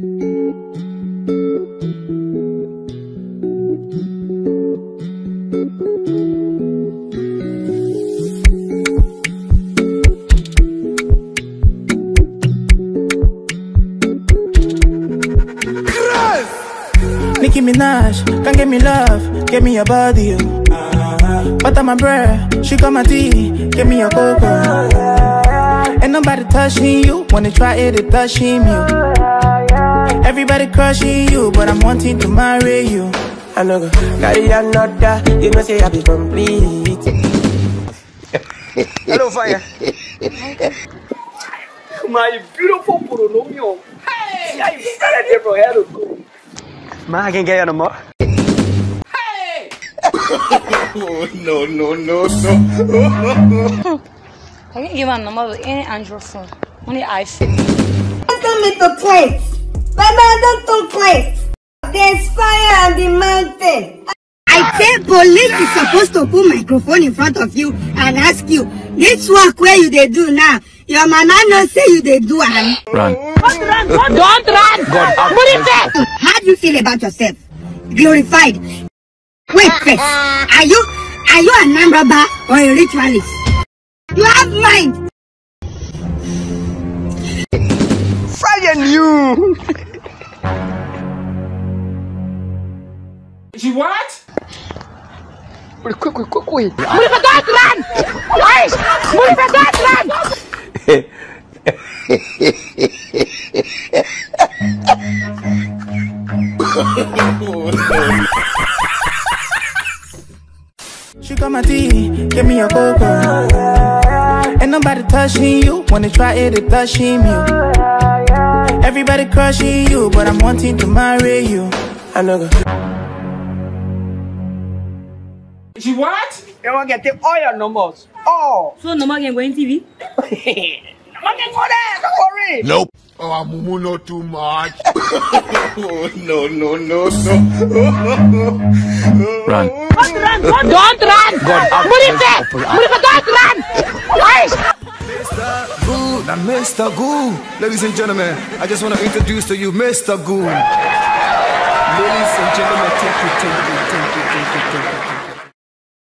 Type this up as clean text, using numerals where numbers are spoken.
Nicki Minaj, can't get me love, give me your body, you. Butter my bread, she got my tea, give me your cocoa. Ain't nobody touching you, wanna try it, it touching you. Everybody crushing you, but I'm wanting to marry you. I know, carry another, you know say I be complete. Hello, fire. My beautiful Poronomio. Hey, I started there from here to go. Man, I can't get you no more. Hey! Oh, no. I can't give a number with any Android phone, only iPhone. Don't make the place. Baba, don't place. There's fire on the mountain. I say police is supposed to put microphone in front of you and ask you, this work where you they do now, your mama no say you they do and Run. Don't run! God, how do you feel about yourself? Glorified. Wait first, are you a number or a ritualist? You have mind. Fire you! She what? Quick. Move for God, run! Guys, move for God, run! She got my tea, give me your cocoa. Ain't nobody touching you, wanna try it, it touching you. Everybody crushing you, but I'm wanting to marry you. I know. She what? You want to get all your numbers. Oh. So no more can go in TV? No more can go there, don't worry. Nope. Oh, Mumu, not too much. Oh, no. Run. Don't run! Don't run! Don't run! Guys! Mr. Good, I'm Mr. Good. Ladies and gentlemen, I just want to introduce to you Mr. Good. Ladies and gentlemen, thank you.